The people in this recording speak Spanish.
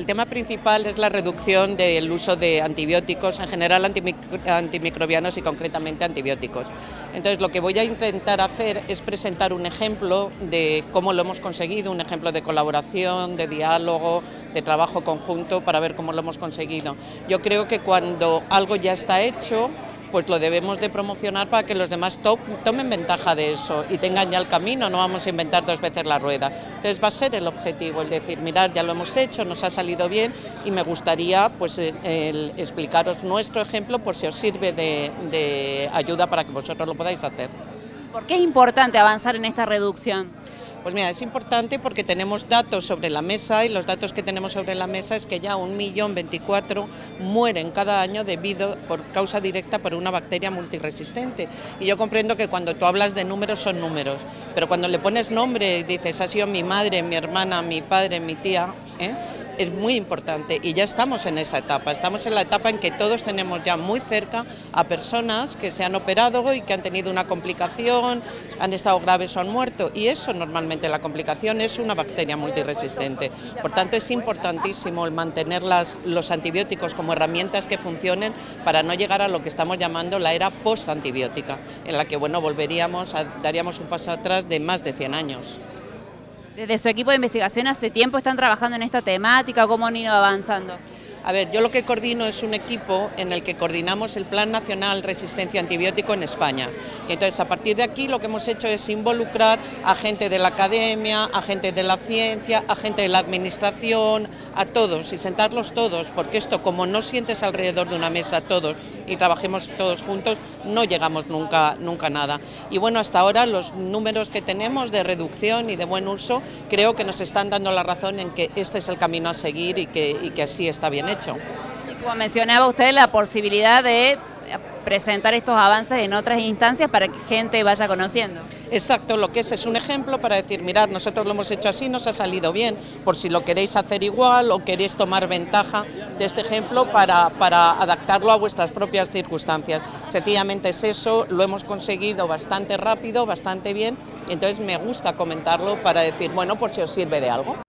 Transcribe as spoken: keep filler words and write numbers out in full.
el tema principal es la reducción del uso de antibióticos, en general antimic- antimicrobianos y concretamente antibióticos. Entonces lo que voy a intentar hacer es presentar un ejemplo de cómo lo hemos conseguido, un ejemplo de colaboración, de diálogo, de trabajo conjunto para ver cómo lo hemos conseguido. Yo creo que cuando algo ya está hecho, pues lo debemos de promocionar para que los demás to tomen ventaja de eso y tengan ya el camino, no vamos a inventar dos veces la rueda. Entonces va a ser el objetivo, el decir, mirad, ya lo hemos hecho, nos ha salido bien y me gustaría pues el, el explicaros nuestro ejemplo por si os sirve de, de ayuda para que vosotros lo podáis hacer. ¿Por qué es importante avanzar en esta reducción? Pues mira, es importante porque tenemos datos sobre la mesa y los datos que tenemos sobre la mesa es que ya un millón veinticuatro mueren cada año debido, por causa directa, por una bacteria multiresistente. Y yo comprendo que cuando tú hablas de números son números, pero cuando le pones nombre y dices, ha sido mi madre, mi hermana, mi padre, mi tía, ¿eh? Es muy importante y ya estamos en esa etapa, estamos en la etapa en que todos tenemos ya muy cerca a personas que se han operado y que han tenido una complicación, han estado graves o han muerto y eso normalmente la complicación es una bacteria multiresistente. Por tanto es importantísimo el mantener las, los antibióticos como herramientas que funcionen para no llegar a lo que estamos llamando la era post-antibiótica, en la que bueno, volveríamos, a, daríamos un paso atrás de más de cien años. Desde su equipo de investigación hace tiempo están trabajando en esta temática, ¿cómo han ido avanzando? A ver, yo lo que coordino es un equipo en el que coordinamos el Plan Nacional Resistencia Antibiótico en España. Y entonces, a partir de aquí, lo que hemos hecho es involucrar a gente de la academia, a gente de la ciencia, a gente de la administración, a todos y sentarlos todos, porque esto, como no sientes alrededor de una mesa todos y trabajemos todos juntos, no llegamos nunca, nunca a nada. Y bueno, hasta ahora los números que tenemos de reducción y de buen uso, creo que nos están dando la razón en que este es el camino a seguir y que, y que así está bien hecho. Y como mencionaba usted, la posibilidad de presentar estos avances en otras instancias para que gente vaya conociendo. Exacto, lo que es es un ejemplo para decir, mirad, nosotros lo hemos hecho así, nos ha salido bien, por si lo queréis hacer igual o queréis tomar ventaja de este ejemplo para, para adaptarlo a vuestras propias circunstancias. Sencillamente es eso, lo hemos conseguido bastante rápido, bastante bien, y entonces me gusta comentarlo para decir, bueno, por si os sirve de algo.